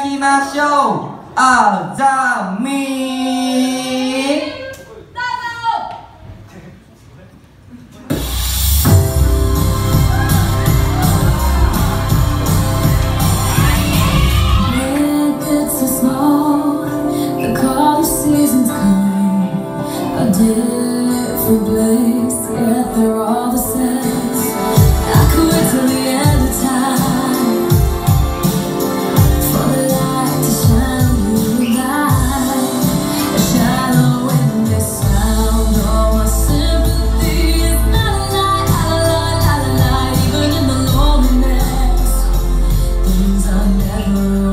きましょう。あざみ。 Different place, yet they're all the same. I could wait till the end of time for the light to shine on you and I. A shadow in this sound, all my sympathy is not a lie, even in the loneliness. Things are never